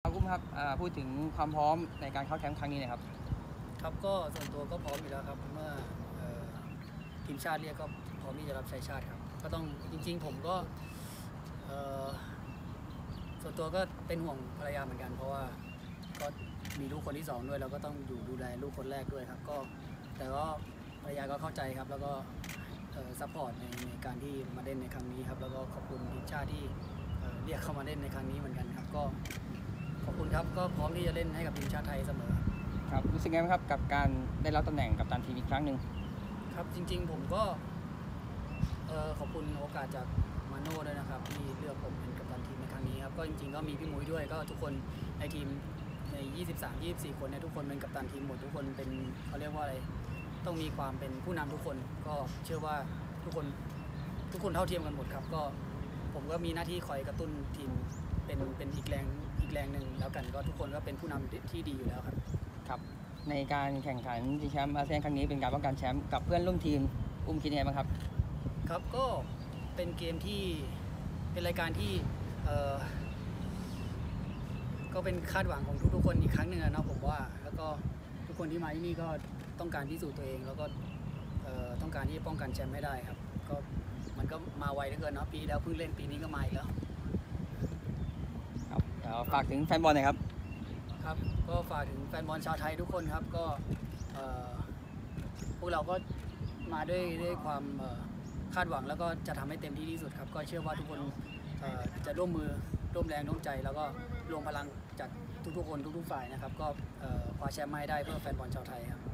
กุ้มครับพูดถึงความพร้อมในการเข้าแคมป์ครั้งนี้นะครับครับก็ส่วนตัวก็พร้อมอยู่แล้วครับเมื่อทีมชาติเรียกก็พร้อมที่จะรับใช้ชาติครับก็ต้องจริงๆผมก็ส่วนตัวก็เป็นห่วงภรรยาเหมือนกันเพราะว่าก็มีลูกคนที่2ด้วยแล้วก็ต้องอยู่ดูแลลูกคนแรกด้วยครับก็แต่ก็ภรรยาก็เข้าใจครับแล้วก็ซัพพอร์ตในการที่มาเล่นในครั้งนี้ครับแล้วก็ขอบคุณทีมชาติที่เรียกเข้ามาเล่นในครั้งนี้เหมือนกันครับก็ขอบคุณครับก็พร้อมที่จะเล่นให้กับทีมชาติไทยเสมอครับรู้สึกไงบ้างครับกับการได้รับตำแหน่งกัปตันทีมอีกครั้งหนึ่งครับจริงๆผมก็ขอบคุณโอกาสจากมาโน่ด้วยนะครับที่เลือกผมเป็นกัปตันทีมในครั้งนี้ครับก็จริงๆก็มีพี่มุ้ยด้วยก็ทุกคนในทีมใน23-24 คนเนี่ยทุกคนเป็นกัปตันทีมหมดทุกคนเป็นเขาเรียกว่าอะไรต้องมีความเป็นผู้นำทุกคนก็เชื่อว่าทุกคนเท่าเทียมกันหมดครับก็ผมก็มีหน้าที่คอยกระตุ้นทีมเป็นอีกแรงหนึ่งแล้วกันก็ทุกคนก็เป็นผู้นำที่ดีอยู่แล้วครับครับในการแข่งขันชิงแชมป์อาเซียนครั้งนี้เป็นการป้องกันแชมป์กับเพื่อนร่วมทีมคิดยังไงบ้างครับครับก็เป็นเกมที่เป็นรายการที่ก็เป็นคาดหวังของทุกๆคนอีกครั้งหนึ่งนะผมว่าแล้วก็ทุกคนที่มาที่นี่ก็ต้องการพิสูจน์ตัวเองแล้วก็ต้องการที่จะป้องกันแชมป์ให้ได้ครับก็มันก็มาไวเหลือเกินเนาะปีแล้วเพิ่งเล่นปีนี้ก็มาอีกแล้วครับฝากถึงแฟนบอลหน่อยครับครับก็ฝากถึงแฟนบอลชาวไทยทุกคนครับก็พวกเราก็มาด้วยความคาดหวังแล้วก็จะทำให้เต็มที่ที่สุดครับก็เชื่อว่าทุกคนจะร่วมมือร่วมแรงร่วมใจแล้วก็รวมพลังจากทุกๆคนทุกๆฝ่ายนะครับก็คว้าแชมป์มาให้ได้เพื่อแฟนบอลชาวไทยครับ